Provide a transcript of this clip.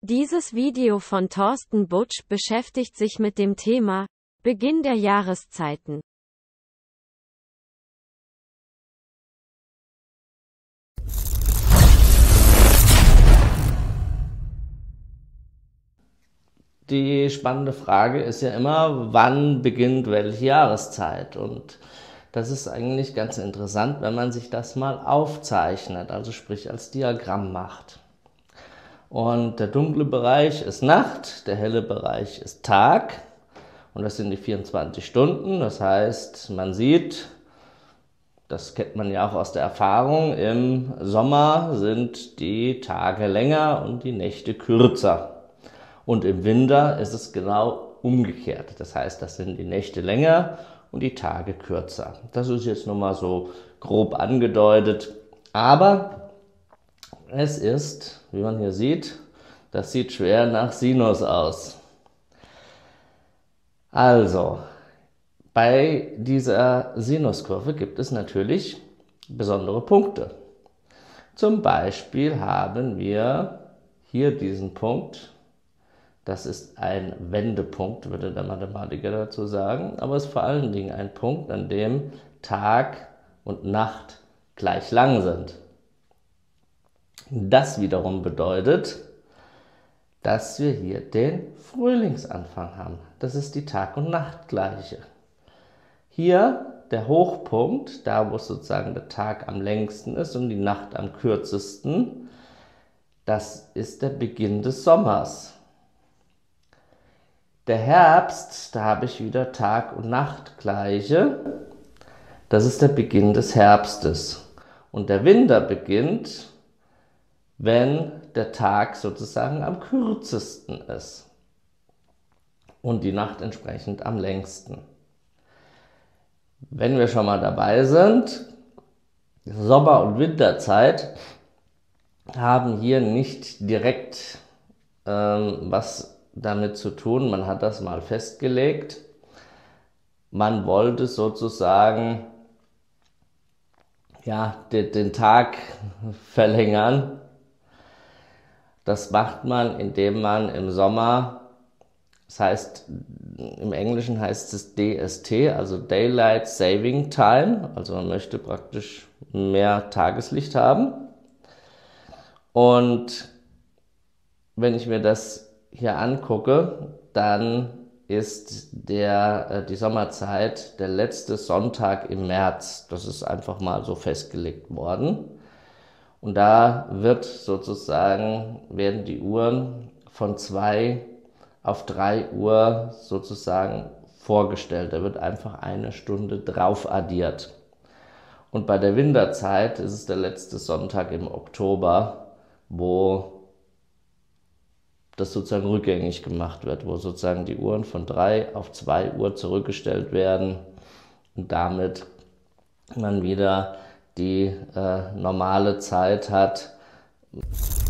Dieses Video von Thorsten Butsch beschäftigt sich mit dem Thema Beginn der Jahreszeiten. Die spannende Frage ist ja immer, wann beginnt welche Jahreszeit? Und das ist eigentlich ganz interessant, wenn man sich das mal aufzeichnet, also sprich als Diagramm macht. Und der dunkle Bereich ist Nacht, der helle Bereich ist Tag und das sind die 24 Stunden. Das heißt, man sieht, das kennt man ja auch aus der Erfahrung, im Sommer sind die Tage länger und die Nächte kürzer. Und im Winter ist es genau umgekehrt. Das heißt, das sind die Nächte länger und die Tage kürzer. Das ist jetzt nur mal so grob angedeutet, aber es ist, wie man hier sieht, das sieht schwer nach Sinus aus. Also, bei dieser Sinuskurve gibt es natürlich besondere Punkte. Zum Beispiel haben wir hier diesen Punkt, das ist ein Wendepunkt, würde der Mathematiker dazu sagen, aber es ist vor allen Dingen ein Punkt, an dem Tag und Nacht gleich lang sind. Das wiederum bedeutet, dass wir hier den Frühlingsanfang haben. Das ist die Tag- und Nachtgleiche. Hier der Hochpunkt, da wo sozusagen der Tag am längsten ist und die Nacht am kürzesten, das ist der Beginn des Sommers. Der Herbst, da habe ich wieder Tag- und Nachtgleiche, das ist der Beginn des Herbstes. Und der Winter beginnt, wenn der Tag sozusagen am kürzesten ist und die Nacht entsprechend am längsten. Wenn wir schon mal dabei sind, Sommer- und Winterzeit haben hier nicht direkt was damit zu tun. Man hat das mal festgelegt. Man wollte sozusagen den Tag verlängern. Das macht man, indem man im Sommer, das heißt, im Englischen heißt es DST, also Daylight Saving Time, also man möchte praktisch mehr Tageslicht haben. Und wenn ich mir das hier angucke, dann ist die Sommerzeit der letzte Sonntag im März. Das ist einfach mal so festgelegt worden. Und da werden die Uhren von 2 auf 3 Uhr sozusagen vorgestellt. Da wird einfach eine Stunde drauf addiert. Und bei der Winterzeit ist es der letzte Sonntag im Oktober, wo das sozusagen rückgängig gemacht wird, wo sozusagen die Uhren von 3 auf 2 Uhr zurückgestellt werden und damit man wieder die normale Zeit hat.